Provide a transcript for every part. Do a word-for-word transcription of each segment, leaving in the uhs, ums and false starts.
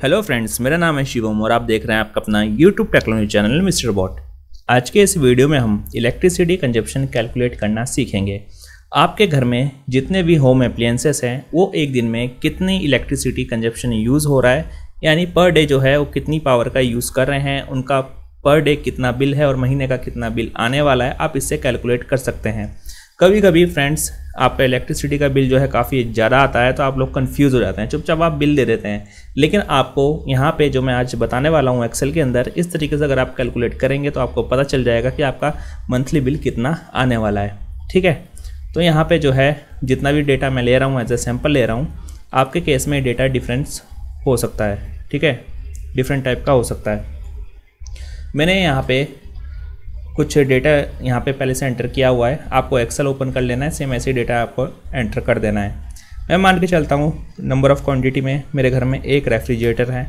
Hello friends, मेरा नाम है शिवम और आप देख रहे हैं आपका अपना YouTube technology channel Mister Bot. आज के इस वीडियो में हम इलेक्ट्रिसिटी कंजप्शन कैलकुलेट करना सीखेंगे। आपके घर में जितने भी होम अप्लायंसेस हैं वो एक दिन में कितनी इलेक्ट्रिसिटी कंजप्शन यूज़ हो रहा है, यानी पर डे जो है वो कितनी पावर का यूज़ कर रहे हैं, उनका पर डे कितना बिल है और महीने का कितना बिल आने वाला है, आप इससे कैलकुलेट कर सकते हैं। कभी कभी फ्रेंड्स आपका इलेक्ट्रिसिटी का बिल जो है काफ़ी ज़्यादा आता है तो आप लोग कंफ्यूज हो जाते हैं, चुपचाप आप बिल दे देते हैं। लेकिन आपको यहाँ पे जो मैं आज बताने वाला हूँ एक्सेल के अंदर, इस तरीके से अगर आप कैलकुलेट करेंगे तो आपको पता चल जाएगा कि आपका मंथली बिल कितना आने वाला है। ठीक है, तो यहाँ पे जो है जितना भी डेटा मैं ले रहा हूँ एज ए सैम्पल ले रहा हूँ, आपके केस में डेटा डिफरेंस हो सकता है। ठीक है, डिफरेंट टाइप का हो सकता है। मैंने यहाँ पे कुछ डेटा यहाँ पे पहले से एंटर किया हुआ है, आपको एक्सेल ओपन कर लेना है, सेम ऐसे डेटा आपको एंटर कर देना है। मैं मान के चलता हूँ नंबर ऑफ़ क्वांटिटी में मेरे घर में एक रेफ्रिजरेटर है,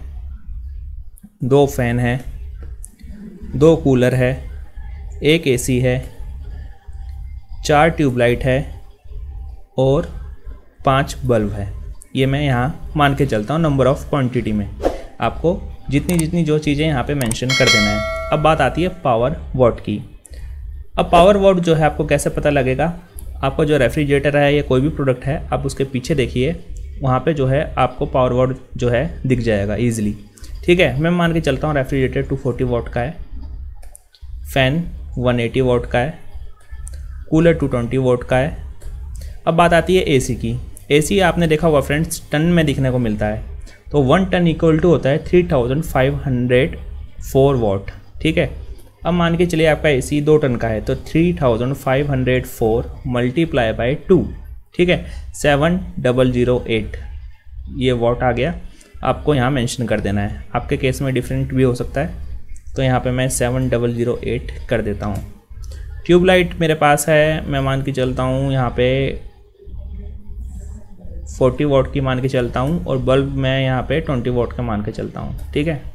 दो फैन है, दो कूलर है, एक एसी है, चार ट्यूबलाइट है और पांच बल्ब है। ये मैं यहाँ मान के चलता हूँ नंबर ऑफ़ क्वांटिटी में। आपको जितनी जितनी जो चीज़ें यहाँ पे मेंशन कर देना है। अब बात आती है पावर वॉट की। अब पावर वॉट जो है आपको कैसे पता लगेगा, आपको जो रेफ्रिजरेटर है या कोई भी प्रोडक्ट है आप उसके पीछे देखिए, वहाँ पे जो है आपको पावर वॉट जो है दिख जाएगा ईजिली। ठीक है, मैं मान के चलता हूँ रेफ्रिजरेटर टू फोर्टी वॉट का है, फ़ैन वन एटी वॉट का है, कूलर टू ट्वेंटी वॉट का है। अब बात आती है एसी की। एसी आपने देखा होगा फ्रेंड्स, टन में दिखने को मिलता है, तो वन टन इक्वल टू होता है three thousand five hundred four watt. ठीक है, अब मान के चलिए आपका एसी दो टन का है तो three thousand five hundred four multiply by two, ठीक है, सेवन डबल ज़ीरो एट ये वॉट आ गया। आपको यहाँ मेंशन कर देना है, आपके केस में डिफरेंट भी हो सकता है, तो यहाँ पे मैं सेवन डबल ज़ीरो एट कर देता हूँ। ट्यूबलाइट मेरे पास है, मैं मान के चलता हूँ यहाँ पे फोर्टी वॉट की मान के चलता हूँ, और बल्ब मैं यहाँ पे ट्वेंटी वॉट का मान के चलता हूँ। ठीक है,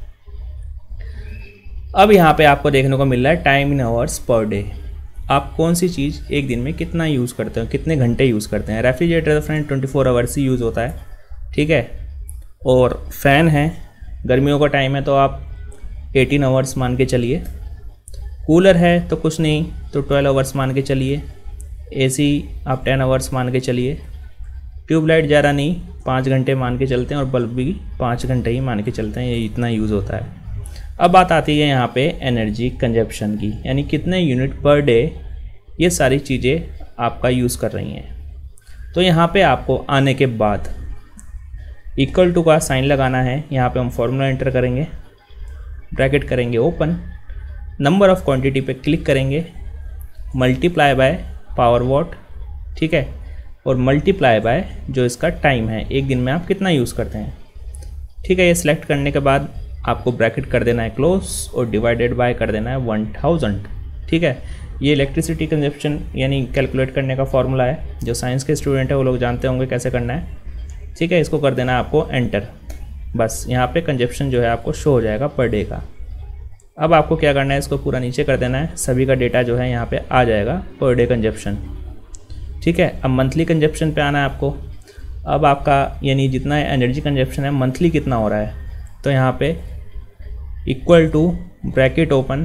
अब यहाँ पे आपको देखने को मिल रहा है time in hours per day. आप कौन सी चीज़ एक दिन में कितना यूज़ करते हो, कितने घंटे यूज़ करते हैं। रेफ्रिजरेटर तो फ्रेंड ट्वेंटी फोर आवर्स ही यूज़ होता है। ठीक है, और फ़ैन है, गर्मियों का टाइम है तो आप एटीन आवर्स मान के चलिए। कूलर है तो कुछ नहीं तो ट्वेल्व आवर्स मान के चलिए। एसी आप टेन आवर्स मान के चलिए। ट्यूबलाइट ज़्यादा नहीं, पाँच घंटे मान के चलते हैं, और बल्ब भी पाँच घंटे ही मान के चलते हैं, ये इतना यूज़ होता है। अब बात आती है यहाँ पे एनर्जी कंजप्शन की, यानी कितने यूनिट पर डे ये सारी चीज़ें आपका यूज़ कर रही हैं। तो यहाँ पे आपको आने के बाद इक्वल टू का साइन लगाना है। यहाँ पे हम फॉर्मूला एंटर करेंगे, ब्रैकेट करेंगे ओपन, नंबर ऑफ़ क्वांटिटी पे क्लिक करेंगे, मल्टीप्लाई बाय पावर वॉट। ठीक है, और मल्टीप्लाई बाय जो इसका टाइम है, एक दिन में आप कितना यूज़ करते हैं। ठीक है, ये सिलेक्ट करने के बाद आपको ब्रैकेट कर देना है क्लोज और डिवाइडेड बाय कर देना है वन थाउजेंड। ठीक है, ये इलेक्ट्रिसिटी कंजप्शन यानी कैलकुलेट करने का फॉर्मूला है। जो साइंस के स्टूडेंट है वो लोग जानते होंगे कैसे करना है। ठीक है, इसको कर देना है आपको एंटर। बस यहाँ पे कंजप्शन जो है आपको शो हो जाएगा पर डे का। अब आपको क्या करना है, इसको पूरा नीचे कर देना है, सभी का डेटा जो है यहाँ पे आ जाएगा पर डे कंजप्शन। ठीक है, अब मंथली कंजप्शन पे आना है आपको। अब आपका यानी जितना एनर्जी कंजप्शन है मंथली कितना हो रहा है, तो यहाँ पे equal to bracket open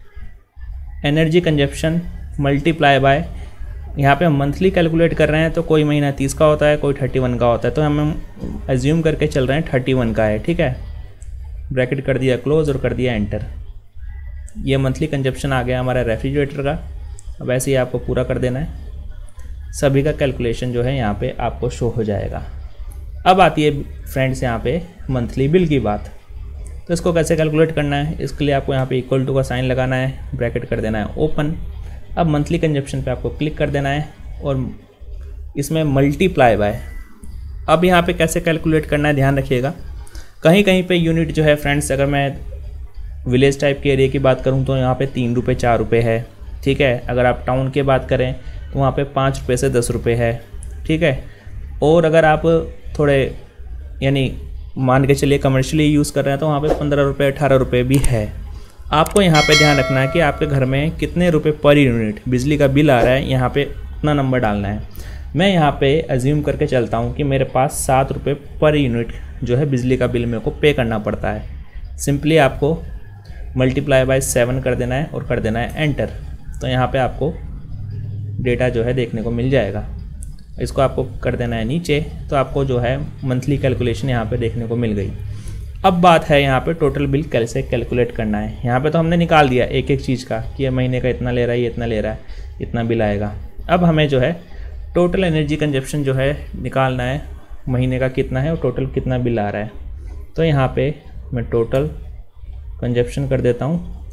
energy consumption multiply by, यहाँ पे हम मंथली कैलकुलेट कर रहे हैं तो कोई महीना तीस का होता है, कोई थर्टी वन का होता है, तो हम एज्यूम करके चल रहे हैं थर्टी वन का है। ठीक है, ब्रैकेट कर दिया क्लोज और कर दिया एंटर। ये मंथली कंजप्शन आ गया हमारा रेफ्रिजरेटर का। अब ऐसे ही आपको पूरा कर देना है, सभी का कैलकुलेशन जो है यहाँ पे आपको शो हो जाएगा। अब आती है फ्रेंड्स यहाँ पे मंथली बिल की बात। तो इसको कैसे कैलकुलेट करना है, इसके लिए आपको यहाँ पे इक्वल टू का साइन लगाना है, ब्रैकेट कर देना है ओपन। अब मंथली कंजप्शन पे आपको क्लिक कर देना है और इसमें मल्टीप्लाई बाय। अब यहाँ पे कैसे कैलकुलेट करना है ध्यान रखिएगा, कहीं कहीं पे यूनिट जो है फ्रेंड्स, अगर मैं विलेज टाइप के एरिया की बात करूँ तो यहाँ पे तीन रुपये चार रुपये है। ठीक है, अगर आप टाउन की बात करें तो वहाँ पे पाँच रुपये से दस रुपये है। ठीक है, और अगर आप थोड़े यानी मान के चलिए कमर्शियली यूज़ कर रहे हैं तो वहाँ पे पंद्रह रुपये अठारह रुपये भी है। आपको यहाँ पे ध्यान रखना है कि आपके घर में कितने रुपए पर यूनिट बिजली का बिल आ रहा है, यहाँ पे उतना नंबर डालना है। मैं यहाँ पे अज्यूम करके चलता हूँ कि मेरे पास सात रुपये पर यूनिट जो है बिजली का बिल मेरे को पे करना पड़ता है। सिंपली आपको मल्टीप्लाई बाय सेवन कर देना है और कर देना है एंटर। तो यहाँ पे आपको डेटा जो है देखने को मिल जाएगा। इसको आपको कर देना है नीचे, तो आपको जो है मंथली कैलकुलेशन यहाँ पे देखने को मिल गई। अब बात है यहाँ पे टोटल बिल कैसे कैलकुलेट करना है। यहाँ पे तो हमने निकाल दिया एक एक चीज़ का कि ये महीने का इतना ले रहा है, ये इतना ले रहा है, इतना बिल आएगा। अब हमें जो है टोटल एनर्जी कंजप्शन जो है निकालना है, महीने का कितना है और टोटल कितना बिल आ रहा है। तो यहाँ पे मैं टोटल कंजप्शन कर देता हूँ,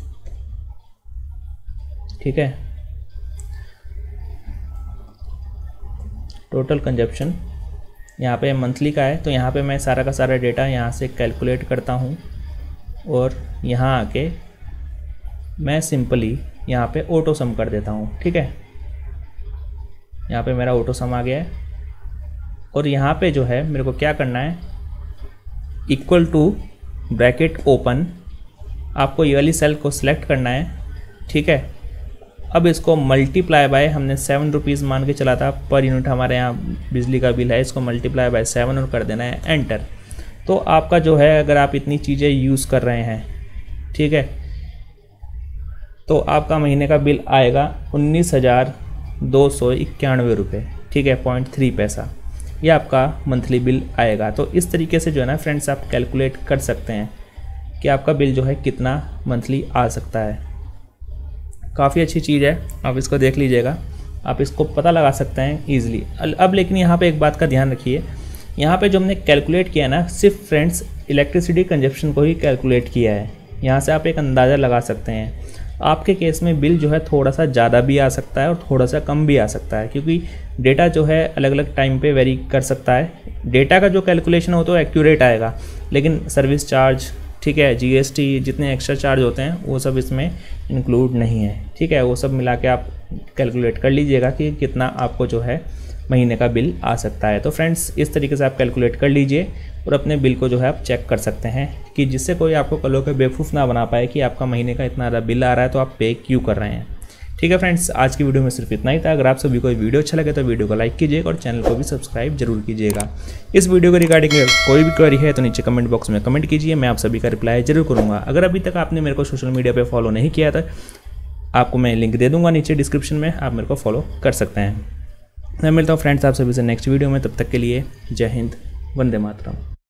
ठीक है। टोटल कंजप्शन यहाँ पे मंथली का है, तो यहाँ पे मैं सारा का सारा डेटा यहाँ से कैलकुलेट करता हूँ और यहाँ आके मैं सिंपली यहाँ पे ऑटो सम कर देता हूँ, ठीक है। यहाँ पे मेरा ऑटो सम आ गया है और यहाँ पे जो है मेरे को क्या करना है, इक्वल टू ब्रैकेट ओपन, आपको ये वाली सेल को सिलेक्ट करना है, ठीक है। अब इसको मल्टीप्लाई बाय, हमने सेवन रुपीज़ मान के चला था पर यूनिट हमारे यहाँ बिजली का बिल है, इसको मल्टीप्लाई बाय सेवन और कर देना है एंटर। तो आपका जो है अगर आप इतनी चीज़ें यूज़ कर रहे हैं, ठीक है, तो आपका महीने का बिल आएगा उन्नीस हज़ार दो सौ इक्यानवे रुपये, ठीक है, पॉइंट थ्री पैसा। ये आपका मंथली बिल आएगा। तो इस तरीके से जो है ना फ्रेंड्स आप कैलकुलेट कर सकते हैं कि आपका बिल जो है कितना मंथली आ सकता है। काफ़ी अच्छी चीज़ है, आप इसको देख लीजिएगा, आप इसको पता लगा सकते हैं ईजिली। अब लेकिन यहाँ पे एक बात का ध्यान रखिए, यहाँ पे जो हमने कैलकुलेट किया ना, सिर्फ फ्रेंड्स इलेक्ट्रिसिटी कंजप्शन को ही कैलकुलेट किया है। यहाँ से आप एक अंदाज़ा लगा सकते हैं। आपके केस में बिल जो है थोड़ा सा ज़्यादा भी आ सकता है और थोड़ा सा कम भी आ सकता है, क्योंकि डेटा जो है अलग अलग टाइम पे वेरी कर सकता है। डेटा का जो कैलकुलेशन हो तो एक्यूरेट आएगा, लेकिन सर्विस चार्ज, ठीक है, जीएसटी, जितने एक्स्ट्रा चार्ज होते हैं वो सब इसमें इंक्लूड नहीं है, ठीक है। वो सब मिला के आप कैलकुलेट कर लीजिएगा कि कितना आपको जो है महीने का बिल आ सकता है। तो फ्रेंड्स इस तरीके से आप कैलकुलेट कर लीजिए और अपने बिल को जो है आप चेक कर सकते हैं कि जिससे कोई आपको कल को बेवकूफ़ ना बना पाए कि आपका महीने का इतना बिल आ रहा है तो आप पे क्यों कर रहे हैं। ठीक है फ्रेंड्स, आज की वीडियो में सिर्फ इतना ही था। अगर आप सभी को वीडियो अच्छा लगे तो वीडियो को लाइक कीजिएगा और चैनल को भी सब्सक्राइब जरूर कीजिएगा। इस वीडियो के रिगार्डिंग कोई भी क्वेरी है तो नीचे कमेंट बॉक्स में कमेंट कीजिए, मैं आप सभी का रिप्लाई जरूर करूँगा। अगर अभी तक आपने मेरे को सोशल मीडिया पर फॉलो नहीं किया था, आपको मैं लिंक दे दूँगा नीचे डिस्क्रिप्शन में, आप मेरे को फॉलो कर सकते हैं। मैं मिलता हूँ फ्रेंड्स आप सभी से नेक्स्ट वीडियो में, तब तक के लिए जय हिंद, वंदे मातरम।